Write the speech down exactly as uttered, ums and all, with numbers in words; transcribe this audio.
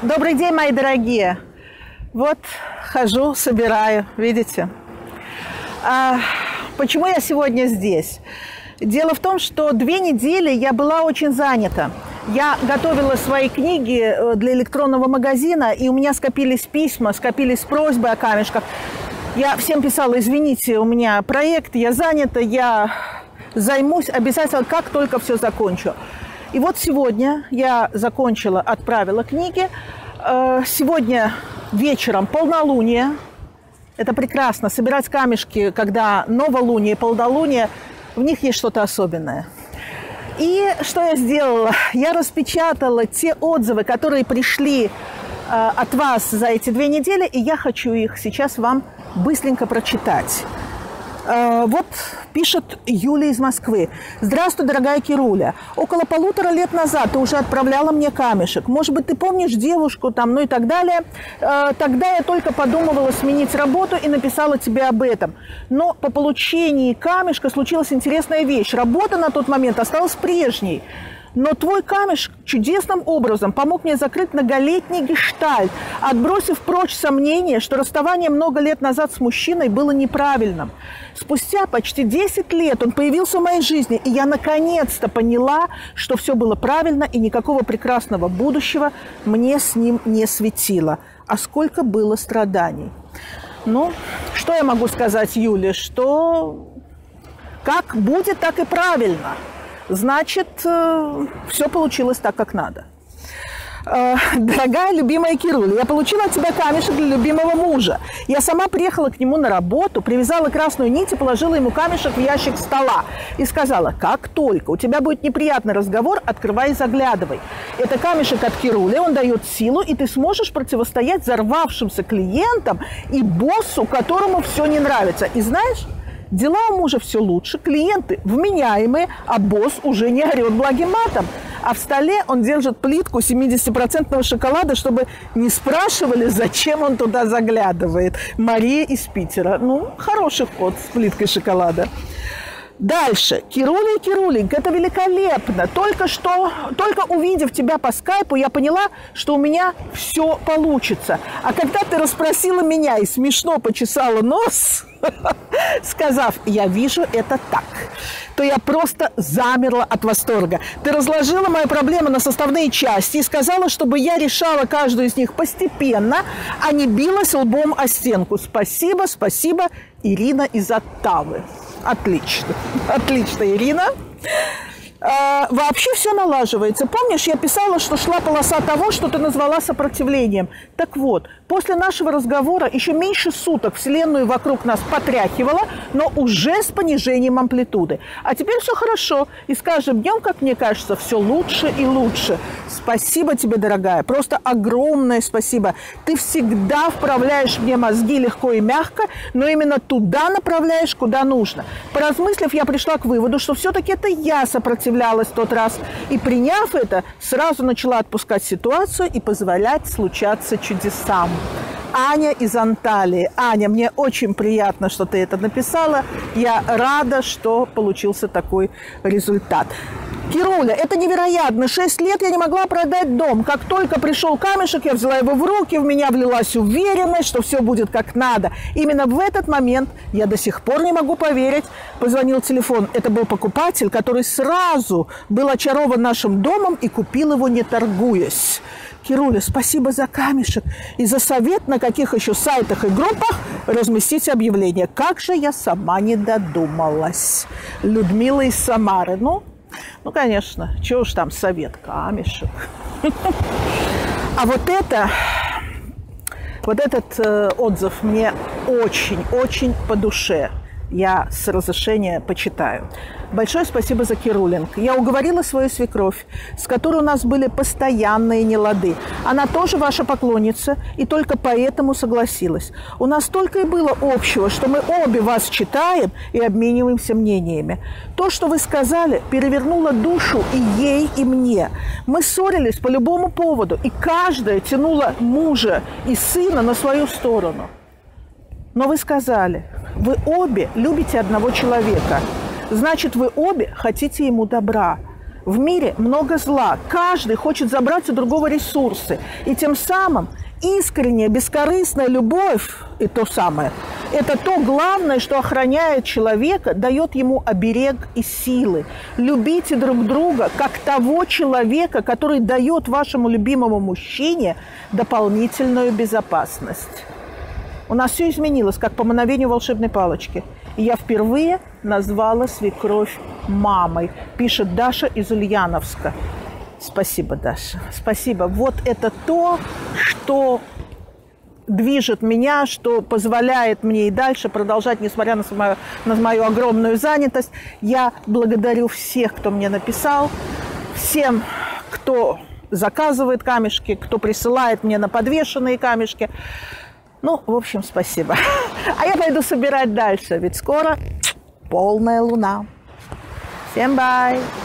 Добрый день, мои дорогие. Вот хожу, собираю, видите. А почему я сегодня здесь? Дело в том, что две недели я была очень занята. Я готовила свои книги для электронного магазина, и у меня скопились письма, скопились просьбы о камешках. Я всем писала: извините, у меня проект, я занята, я займусь обязательно, как только все закончу. И вот сегодня я закончила, отправила книги. Сегодня вечером полнолуние. Это прекрасно. Собирать камешки, когда новолуние, полнолуние, в них есть что-то особенное. И что я сделала? Я распечатала те отзывы, которые пришли э, от вас за эти две недели, и я хочу их сейчас вам быстренько прочитать. Э, вот пишет Юлия из Москвы. Здравствуй, дорогая Кируля. Около полутора лет назад ты уже отправляла мне камешек. Может быть, ты помнишь девушку там, ну и так далее. Э, тогда я только подумывала сменить работу и написала тебе об этом. Но по получении камешка случилась интересная вещь. Работа на тот момент осталась прежней. Но твой камешек чудесным образом помог мне закрыть многолетний гештальт, отбросив прочь сомнения, что расставание много лет назад с мужчиной было неправильным. Спустя почти десять лет он появился в моей жизни, и я наконец-то поняла, что все было правильно, и никакого прекрасного будущего мне с ним не светило. А сколько было страданий. Ну, что я могу сказать, Юле, что как будет, так и правильно. Значит, все получилось так, как надо. Дорогая, любимая Кируля, я получила от тебя камешек для любимого мужа. Я сама приехала к нему на работу, привязала красную нить и положила ему камешек в ящик стола. И сказала: как только у тебя будет неприятный разговор, открывай и заглядывай. Это камешек от Кирули, он дает силу, и ты сможешь противостоять взорвавшимся клиентам и боссу, которому все не нравится. И знаешь... Дела у мужа все лучше, клиенты вменяемые, а босс уже не орет благим матом. А в столе он держит плитку семидесятипроцентного шоколада, чтобы не спрашивали, зачем он туда заглядывает. Мария из Питера. Ну, хороший ход с плиткой шоколада. Дальше. Кируля, Кируленька, это великолепно. Только что, только увидев тебя по скайпу, я поняла, что у меня все получится. А когда ты расспросила меня и смешно почесала нос, сказав: я вижу это так, то я просто замерла от восторга. Ты разложила мои проблемы на составные части и сказала, чтобы я решала каждую из них постепенно, а не билась лбом о стенку. Спасибо, спасибо, Ирина из Оттавы. Отлично. Отлично, Ирина. А, вообще все налаживается. Помнишь, я писала, что шла полоса того, что ты назвала сопротивлением? Так вот, после нашего разговора еще меньше суток Вселенную вокруг нас потряхивала, но уже с понижением амплитуды. А теперь все хорошо. И с каждым днем, как мне кажется, все лучше и лучше. Спасибо тебе, дорогая. Просто огромное спасибо. Ты всегда вправляешь мне мозги легко и мягко, но именно туда направляешь, куда нужно. Поразмыслив, я пришла к выводу, что все-таки это я сопротивлялась в тот раз. И приняв это, сразу начала отпускать ситуацию и позволять случаться чудесам. Аня из Анталии. Аня, мне очень приятно, что ты это написала. Я рада, что получился такой результат. Кируля, это невероятно. Шесть лет я не могла продать дом. Как только пришел камешек, я взяла его в руки, в меня влилась уверенность, что все будет как надо. Именно в этот момент я до сих пор не могу поверить. Позвонил телефон. Это был покупатель, который сразу был очарован нашим домом и купил его, не торгуясь. Кируля, спасибо за камешек и за совет, на каких еще сайтах и группах разместить объявление. Как же я сама не додумалась. Людмила из Самары. Ну, ну конечно, чего уж там совет, камешек. А вот это, вот этот э, отзыв мне очень-очень по душе. Я с разрешения почитаю. Большое спасибо за Кирулинг. Я уговорила свою свекровь, с которой у нас были постоянные нелады. Она тоже ваша поклонница, и только поэтому согласилась. У нас столько и было общего, что мы обе вас читаем и обмениваемся мнениями. То, что вы сказали, перевернуло душу и ей, и мне. Мы ссорились по любому поводу, и каждая тянула мужа и сына на свою сторону. Но вы сказали, вы обе любите одного человека. Значит, вы обе хотите ему добра. В мире много зла. Каждый хочет забрать у другого ресурсы. И тем самым искренняя, бескорыстная любовь, и то самое, это то главное, что охраняет человека, дает ему оберег и силы. Любите друг друга, как того человека, который дает вашему любимому мужчине дополнительную безопасность. У нас все изменилось, как по мановению волшебной палочки. И я впервые назвала свекровь мамой, пишет Даша из Ульяновска. Спасибо, Даша. Спасибо. Вот это то, что движет меня, что позволяет мне и дальше продолжать, несмотря на мою, на мою огромную занятость. Я благодарю всех, кто мне написал, всем, кто заказывает камешки, кто присылает мне на подвешенные камешки. Ну, в общем, спасибо. А я пойду собирать дальше, ведь скоро полная луна. Всем бай!